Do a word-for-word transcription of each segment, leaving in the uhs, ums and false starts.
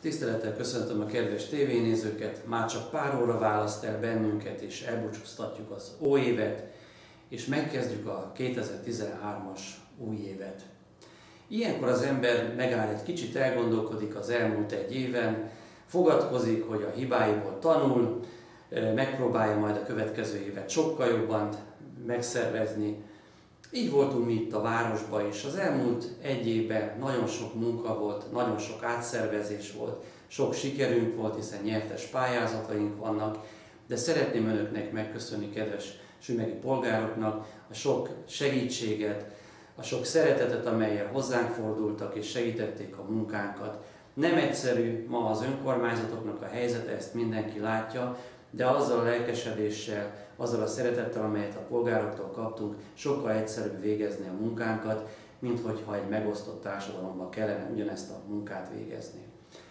Tisztelettel köszöntöm a kedves tévénézőket, már csak pár óra választ el bennünket, és elbúcsúztatjuk az új évet, és megkezdjük a kétezer-tizenhármas új évet. Ilyenkor az ember megáll egy kicsit, elgondolkodik az elmúlt egy éven, fogadkozik, hogy a hibáiból tanul, megpróbálja majd a következő évet sokkal jobban megszervezni. Így voltunk mi itt a városban is. Az elmúlt egy évben nagyon sok munka volt, nagyon sok átszervezés volt, sok sikerünk volt, hiszen nyertes pályázataink vannak, de szeretném önöknek megköszönni, kedves sümegi polgároknak, a sok segítséget, a sok szeretetet, amellyel hozzánk fordultak és segítették a munkánkat. Nem egyszerű ma az önkormányzatoknak a helyzete, ezt mindenki látja, de azzal a lelkesedéssel, azzal a szeretettel, amelyet a polgároktól kaptunk, sokkal egyszerűbb végezni a munkánkat, mint hogyha egy megosztott társadalomban kellene ugyanezt a munkát végezni.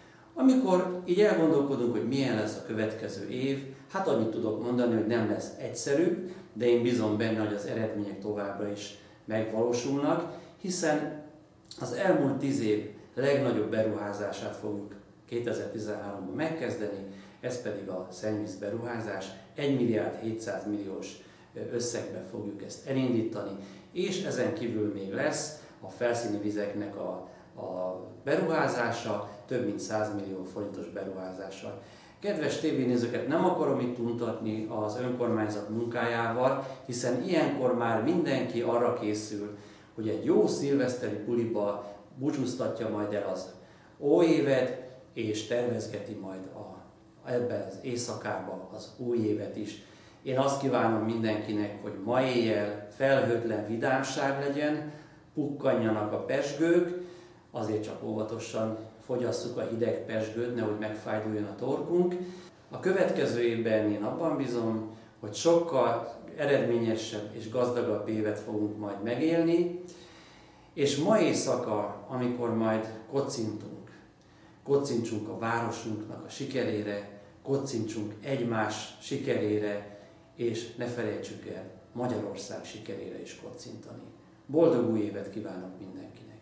Amikor így elgondolkodunk, hogy milyen lesz a következő év, hát annyit tudok mondani, hogy nem lesz egyszerű, de én bízom benne, hogy az eredmények továbbra is megvalósulnak, hiszen az elmúlt tíz év legnagyobb beruházását fogjuk kétezer-tizenháromban megkezdeni, ez pedig a szennyvíz beruházás, egy milliárd hétszáz milliós összegben fogjuk ezt elindítani, és ezen kívül még lesz a felszíni vizeknek a, a beruházása, több mint száz millió forintos beruházással. Kedves tévénézőket, nem akarom itt untatni az önkormányzat munkájával, hiszen ilyenkor már mindenki arra készül, hogy egy jó szilveszteri buliba búcsúztatja majd el az új évet, és tervezgeti majd a, ebben az éjszakában az új évet is. Én azt kívánom mindenkinek, hogy ma éjjel felhőtlen vidámság legyen, pukkanjanak a pezsgők, azért csak óvatosan fogyasszuk a hideg pezsgőt, nehogy megfájduljon a torkunk. A következő évben én abban bízom, hogy sokkal eredményesebb és gazdagabb évet fogunk majd megélni, és ma éjszaka, amikor majd kocintunk, kocintsunk a városunknak a sikerére, kocintsunk egymás sikerére, és ne felejtsük el Magyarország sikerére is kocintani. Boldog új évet kívánok mindenkinek!